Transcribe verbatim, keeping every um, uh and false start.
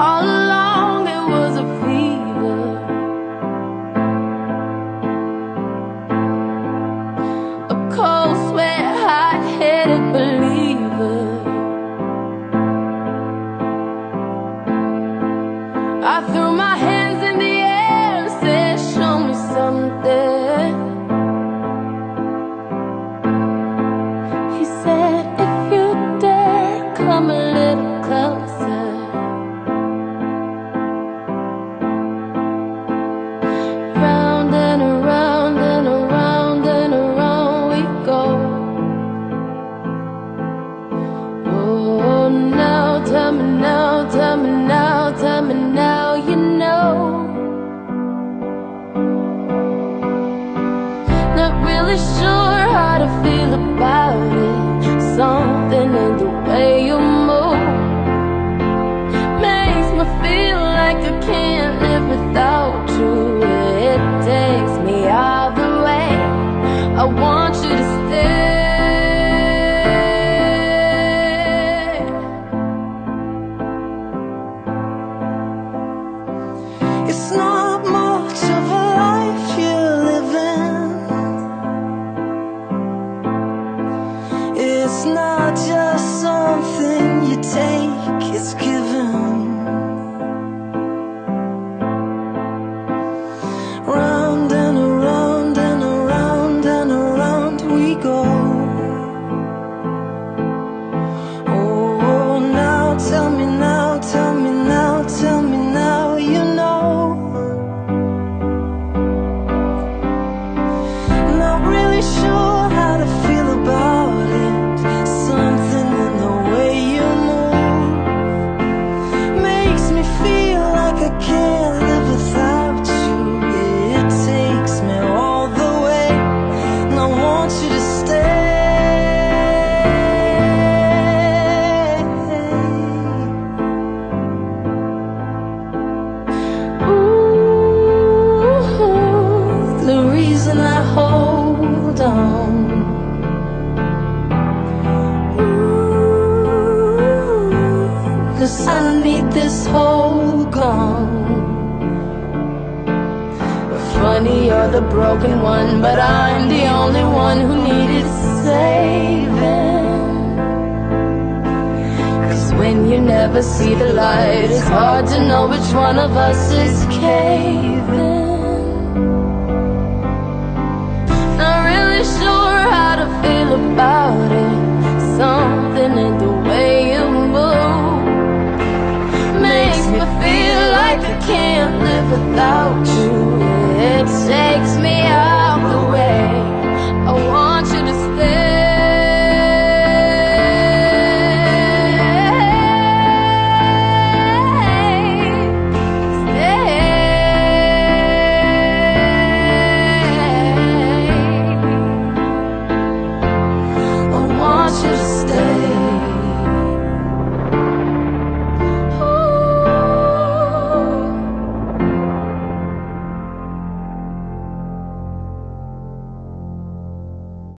All along it was a fever, a cold sweat, hot-headed believer. I threw my hands in the air and said, show me something. He said, if you dare, come a little closer. Round and around and around and around we go. Oh, now tell me now, tell me now, tell me now you know. Not really sure how to feel about it. Something in the way you move makes me feel like I can't live without you. It takes me all the way. I want you to stay. It's not much of a life you're living. It's not just something you take, it's given. Round and around and around and around we go. Oh, now tell me now, tell me now, tell me now you know. Not really sure how to feel about it. Something in the way you move makes me feel like I can't live without you. It takes me all the way, and I want you to stay. Ooh, the reason I hold on. Ooh, 'cause I need this whole gone. Funny, you're the broken one, but I'm the only one who needed saving. 'Cause when you never see the light, it's hard to know which one of us is caving. Not really sure how to feel about it. Something in the way you move makes me feel like I can't live without you. It takes me out the way. I want you to stay. Stay. I want you to